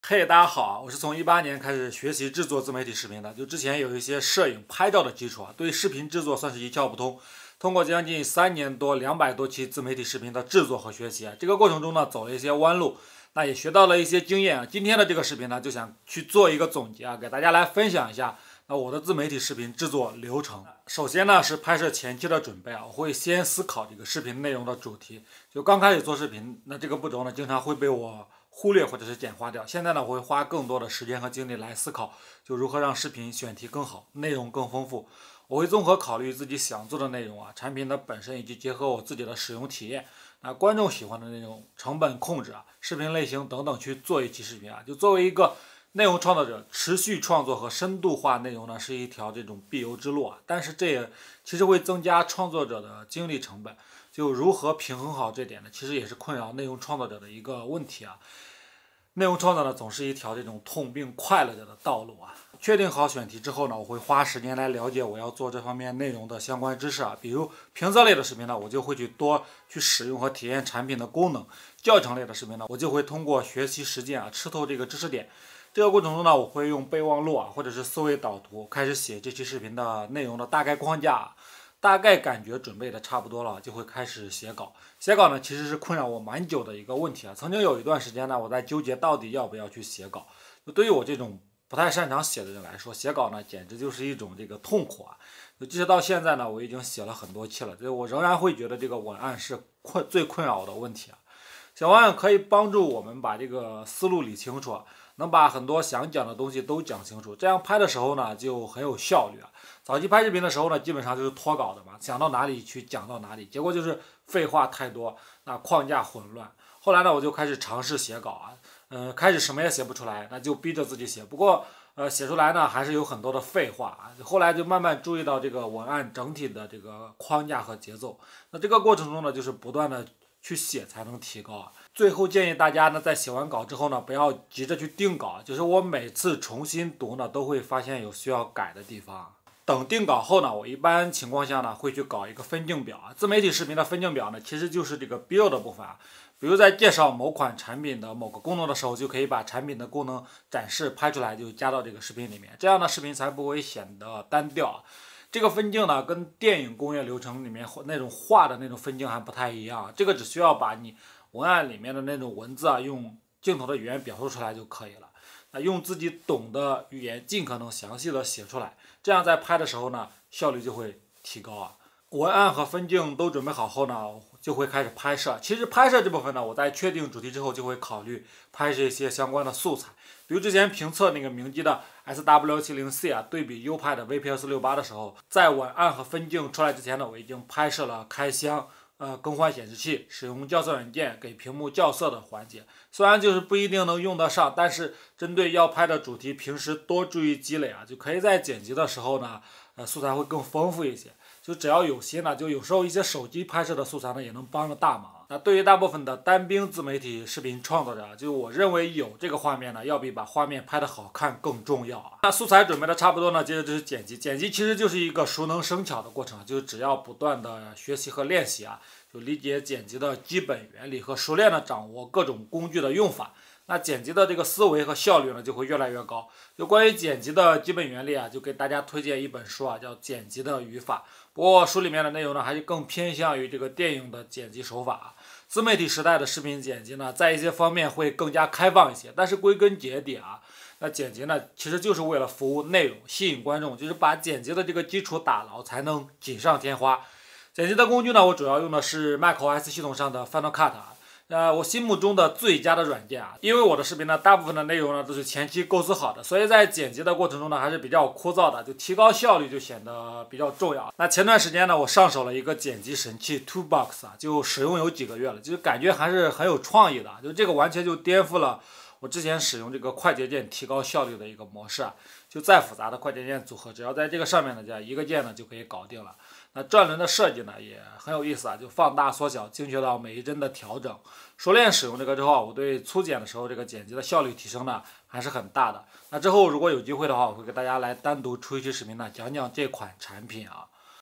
嘿，大家好，我是从18年开始学习制作自媒体视频的，就之前有一些摄影拍照的基础啊，对视频制作算是一窍不通。通过将近3年多200多期自媒体视频的制作和学习啊，这个过程中呢走了一些弯路，那也学到了一些经验啊。今天的这个视频呢，就想去做一个总结啊，给大家来分享一下我的自媒体视频制作流程。首先呢是拍摄前期的准备啊，我会先思考这个视频内容的主题。就刚开始做视频，那这个步骤呢经常会被我忽略或者是简化掉。现在呢，我会花更多的时间和精力来思考，就如何让视频选题更好，内容更丰富。我会综合考虑自己想做的内容啊，产品的本身以及结合我自己的使用体验，观众喜欢的内容、成本控制啊、视频类型等等去做一期视频啊。就作为一个内容创作者，持续创作和深度化内容呢是一条这种必由之路啊。但是这也其实会增加创作者的精力成本。就如何平衡好这点呢？其实也是困扰内容创作者的一个问题啊。内容创作呢，总是一条这种痛并快乐着的道路啊。确定好选题之后呢，我会花时间来了解我要做这方面内容的相关知识啊。比如评测类的视频呢，我就会多去使用和体验产品的功能；教程类的视频呢，我就会通过学习实践啊，吃透这个知识点。这个过程中呢，我会用备忘录啊，或者是思维导图，开始写这期视频的内容的大概框架。大概感觉准备的差不多了，就会开始写稿。写稿呢，其实是困扰我蛮久的一个问题啊。曾经有一段时间呢，我在纠结到底要不要去写稿。就对于我这种不太擅长写的人来说，写稿呢，简直就是一种这个痛苦啊。就即使到现在呢，我已经写了很多期了，我仍然会觉得这个文案是最困扰我的问题啊。写文案可以帮助我们把这个思路理清楚，能把很多想讲的东西都讲清楚，这样拍的时候呢就很有效率啊。早期拍视频的时候呢，基本上就是脱稿的嘛，想到哪里去讲到哪里，结果就是废话太多，框架混乱。后来呢，我就开始尝试写稿啊，开始什么也写不出来，那就逼着自己写。不过写出来呢还是有很多的废话啊。后来就慢慢注意到这个文案整体的这个框架和节奏。那这个过程中呢，就是不断的去写才能提高啊。最后建议大家呢，在写完稿之后呢，不要急着去定稿，就是我每次重新读呢，都会发现有需要改的地方。等定稿后呢，我一般情况下呢会去搞一个分镜表啊。自媒体视频的分镜表呢，其实就是这个 build 的部分啊。比如在介绍某款产品的某个功能的时候，就可以把产品的功能展示拍出来，就加到这个视频里面，这样的视频才不会显得单调啊。这个分镜呢，跟电影工业流程里面那种画的那种分镜还不太一样，这个只需要把你文案里面的那种文字啊，用镜头的语言表述出来就可以了。用自己懂的语言尽可能详细的写出来，这样在拍的时候呢，效率就会提高啊。文案和分镜都准备好后呢，就会开始拍摄。其实拍摄这部分呢，我在确定主题之后，就会考虑拍摄一些相关的素材。比如之前评测那个明基的 SW70C 啊，对比优派的 VPS68的时候，在文案和分镜出来之前呢，我已经拍摄了开箱、更换显示器、使用校色软件给屏幕校色的环节。虽然就是不一定能用得上，但是针对要拍的主题，平时多注意积累啊，就可以在剪辑的时候呢，素材会更丰富一些。就只要有心呢，就有时候一些手机拍摄的素材呢，也能帮着大忙。那对于大部分的单兵自媒体视频创作者，就我认为有这个画面呢，要比把画面拍得好看更重要啊。那素材准备的差不多呢，接着就是剪辑。剪辑其实就是一个熟能生巧的过程，就只要不断的学习和练习啊，就理解剪辑的基本原理和熟练的掌握各种工具的用法，那剪辑的这个思维和效率呢就会越来越高。就关于剪辑的基本原理啊，就给大家推荐一本书啊，叫《剪辑的语法》。不过书里面的内容呢，还是更偏向于这个电影的剪辑手法。自媒体时代的视频剪辑呢，在一些方面会更加开放一些，但是归根结底啊，那剪辑呢，其实就是为了服务内容，吸引观众，就是把剪辑的这个基础打牢，才能锦上添花。剪辑的工具呢，我主要用的是 macOS 系统上的 Final Cut 啊。我心目中的最佳的软件啊，因为我的视频呢，大部分的内容呢都是前期构思好的，所以在剪辑的过程中呢，还是比较枯燥的，就提高效率就显得比较重要。那前段时间呢，我上手了一个剪辑神器 TwoBox 啊，就使用有几个月了，就感觉还是很有创意的，就这个完全就颠覆了我之前使用这个快捷键提高效率的一个模式啊。就再复杂的快捷键组合，只要在这个上面呢，加一个键呢就可以搞定了。那转轮的设计呢也很有意思啊，就放大缩小，精确到每一帧的调整。熟练使用这个之后，我对粗剪的时候这个剪辑的效率提升呢还是很大的。那之后如果有机会的话，我会给大家来单独出一期视频呢，讲讲这款产品啊。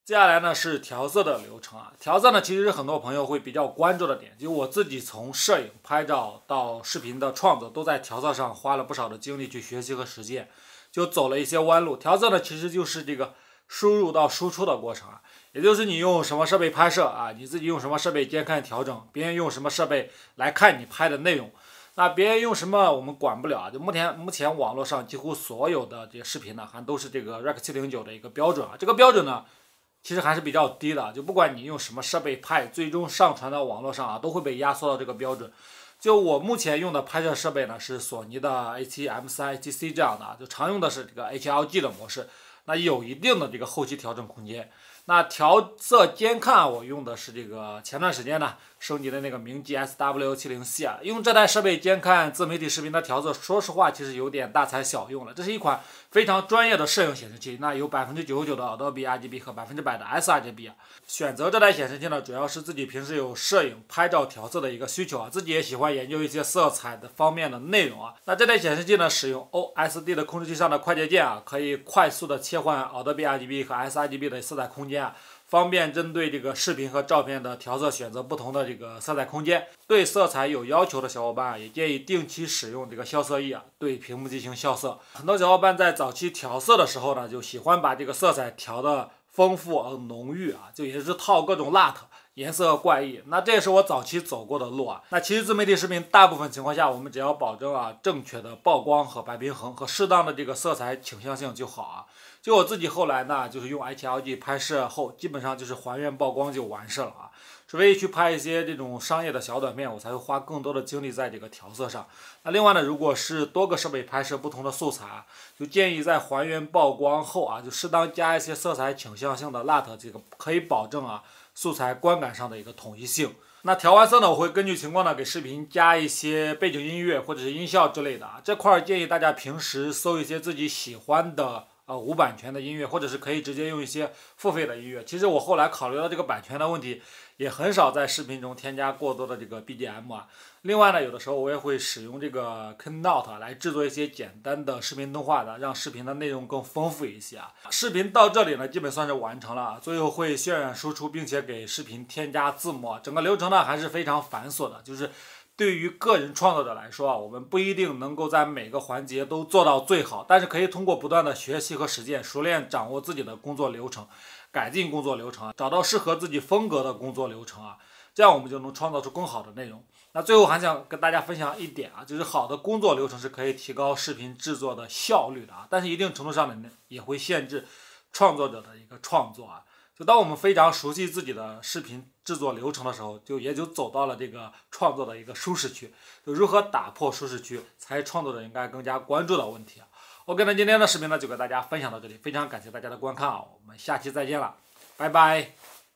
接下来呢是调色的流程啊，调色呢其实是很多朋友会比较关注的点，就我自己从摄影、拍照到视频的创作，都在调色上花了不少的精力去学习和实践，就走了一些弯路。调色呢其实就是这个输入到输出的过程啊，也就是你用什么设备拍摄啊，你自己用什么设备监看调整，别人用什么设备来看你拍的内容。那别人用什么我们管不了啊，就目前网络上几乎所有的这些视频呢，还都是这个 Rec 709的一个标准啊，这个标准呢。其实还是比较低的，就不管你用什么设备拍，最终上传到网络上啊，都会被压缩到这个标准。就我目前用的拍摄设备呢，是索尼的 A7M3、A7C 这样的，就常用的是这个 HLG 的模式，那有一定的这个后期调整空间。那调色监看我用的是这个前段时间呢升级的那个明基 SW70C 啊，用这台设备监看自媒体视频的调色，说实话其实有点大材小用了。这是一款非常专业的摄影显示器，那有99%的 Adobe RGB 和100%的 sRGB 啊。选择这台显示器呢，主要是自己平时有摄影、拍照调色的一个需求啊，自己也喜欢研究一些色彩的方面的内容啊。那这台显示器呢，使用 OSD 的控制器上的快捷键啊，可以快速的切换 Adobe RGB 和 sRGB 的色彩空间啊。方便针对这个视频和照片的调色选择不同的这个色彩空间。对色彩有要求的小伙伴啊，也建议定期使用这个校色液啊，对屏幕进行校色。很多小伙伴在早期调色的时候呢，就喜欢把这个色彩调的丰富而浓郁啊，就也就是套各种LUT。颜色怪异，那这也是我早期走过的路啊。那其实自媒体视频大部分情况下，我们只要保证正确的曝光和白平衡和适当的这个色彩倾向性就好啊。就我自己后来呢，就是用 HLG 拍摄后，基本上就是还原曝光就完事了啊。除非去拍一些这种商业的小短片，我才会花更多的精力在这个调色上。那另外呢，如果是多个设备拍摄不同的素材，就建议在还原曝光后啊，就适当加一些色彩倾向性的 LUT， 这个可以保证素材观感上的一个统一性。那调完色呢，我会根据情况呢给视频加一些背景音乐或者是音效之类的啊。这块建议大家平时搜一些自己喜欢的无版权的音乐，或者是可以直接用一些付费的音乐。其实我后来考虑到这个版权的问题，也很少在视频中添加过多的这个 BGM 啊。另外呢，有的时候我也会使用这个 Keynote 来制作一些简单的视频动画的，让视频的内容更丰富一些啊。视频到这里呢，基本算是完成了啊。最后会渲染输出，并且给视频添加字幕啊。整个流程呢还是非常繁琐的，就是对于个人创作者来说啊，我们不一定能够在每个环节都做到最好，但是可以通过不断的学习和实践，熟练掌握自己的工作流程，改进工作流程，找到适合自己风格的工作流程啊。这样我们就能创造出更好的内容。那最后还想跟大家分享一点啊，就是好的工作流程是可以提高视频制作的效率的啊，但是一定程度上呢也会限制创作者的一个创作啊。就当我们非常熟悉自己的视频制作流程的时候，也就走到了这个创作的一个舒适区。就如何打破舒适区，才是创作者应该更加关注的问题啊。OK， 那今天的视频呢就给大家分享到这里，非常感谢大家的观看啊，我们下期再见了，拜拜。